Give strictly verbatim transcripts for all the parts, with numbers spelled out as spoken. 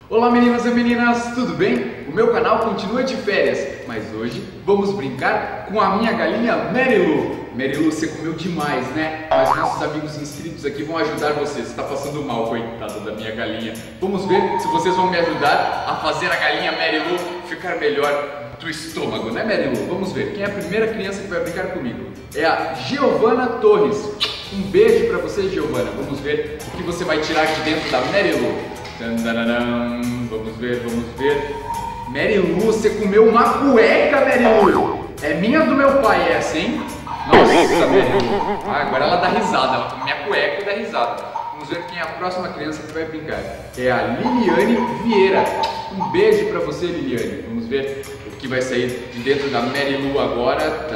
Olá meninos e meninas, tudo bem? O meu canal continua de férias, mas hoje vamos brincar com a minha galinha Marilu. Marilu, você comeu demais, né? Mas nossos amigos inscritos aqui vão ajudar você. Você está passando mal, coitada da minha galinha. Vamos ver se vocês vão me ajudar a fazer a galinha Marilu ficar melhor do estômago, né Marilu? Vamos ver, quem é a primeira criança que vai brincar comigo? É a Giovana Torres. Um beijo pra você, Giovana. Vamos ver o que você vai tirar de dentro da Marilu. Vamos ver, vamos ver. Marilu, você comeu uma cueca, Marilu. É minha ou do meu pai essa, hein? Nossa, Marilu. Ah, agora ela dá risada. Ela come minha cueca e dá risada. Vamos ver quem é a próxima criança que vai brincar. É a Liliane Vieira. Um beijo pra você, Liliane. Vamos ver o que vai sair de dentro da Marilu agora.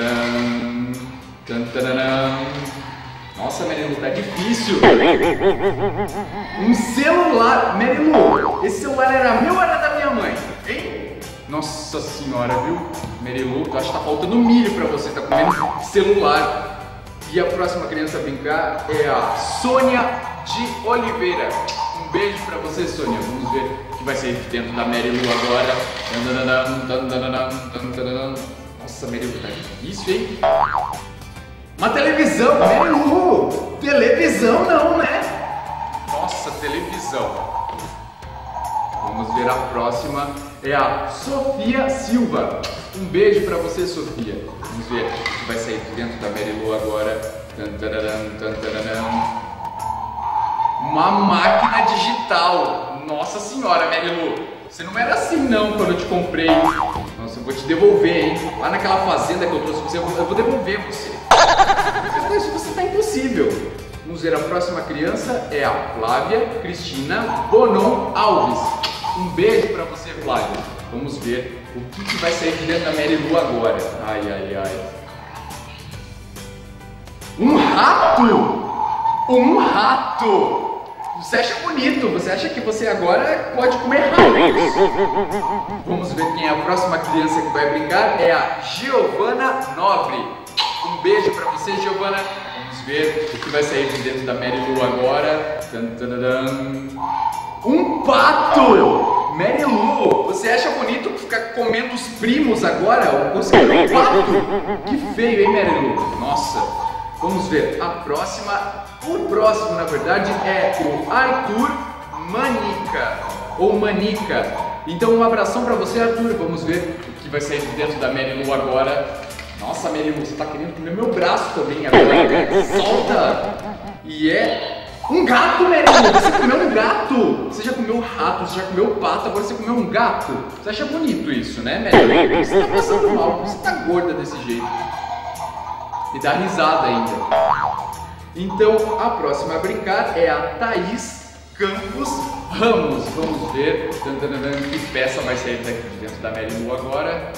Nossa, Marilu, tá difícil. Um celular. Marilu, esse celular era meu ou era da minha mãe? Hein? Nossa senhora, viu? Marilu, acho que tá faltando milho pra você. Tá comendo celular. E a próxima criança a brincar é a Sônia de Oliveira. Um beijo pra você, Sônia. Vamos ver o que vai sair de dentro da Marilu agora. Nossa, Marilu, tá difícil, hein? Uma televisão, Marilu! Televisão não, né? Nossa, televisão. Vamos ver a próxima. É a Sofia Silva. Um beijo pra você, Sofia. Vamos ver o que vai sair de dentro da Marilu agora. Uma máquina digital. Nossa senhora, Marilu. Você não era assim não quando eu te comprei. Nossa, eu vou te devolver, hein? Lá naquela fazenda que eu trouxe pra você, eu vou devolver você. Isso você tá impossível. Vamos ver, a próxima criança é a Flávia Cristina Bonon Alves. Um beijo pra você, Flávia. Vamos ver o que, que vai sair de dentro da Marilu agora. Ai, ai, ai. Um rato! Um rato! Você acha bonito, você acha que você agora pode comer ratos. Vamos ver quem é a próxima criança que vai brincar. É a Giovana Nobre. Um beijo pra você, Giovana. Vamos ver o que vai sair de dentro da Marilu agora. Um pato! Marilu, você acha bonito ficar comendo os primos agora? Você é um pato? Que feio, hein, Marilu? Nossa. Vamos ver, a próxima, o próximo na verdade é o Arthur Manica, ou Manica. Então um abração pra você, Arthur. Vamos ver o que vai sair de dentro da Marilu agora. Nossa, Marilu, você tá querendo comer meu braço também agora. Solta! E é um gato, Marilu, você comeu um gato. Você já comeu um rato, você já comeu um pato, agora você comeu um gato. Você acha bonito isso, né, Marilu? Você tá passando mal, você tá gorda desse jeito. E dá risada ainda. Então, a próxima a brincar é a Thaís Campos Ramos. Vamos ver que peça vai sair daqui de dentro da Marilu agora.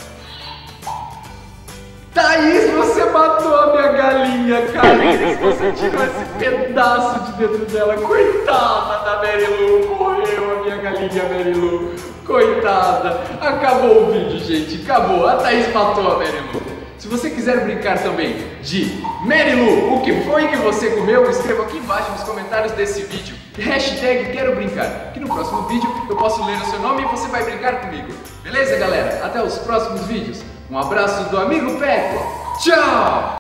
Thaís, você matou a minha galinha, cara. Você tirou esse pedaço de dentro dela. Coitada da Marilu. Morreu a minha galinha, Marilu. Coitada. Acabou o vídeo, gente. Acabou. A Thaís matou a Marilu. Se você quiser brincar também de Marilu, o que foi que você comeu? Escreva aqui embaixo nos comentários desse vídeo. Hashtag quero brincar. Que no próximo vídeo eu posso ler o seu nome e você vai brincar comigo. Beleza, galera? Até os próximos vídeos. Um abraço do amigo Peco. Tchau!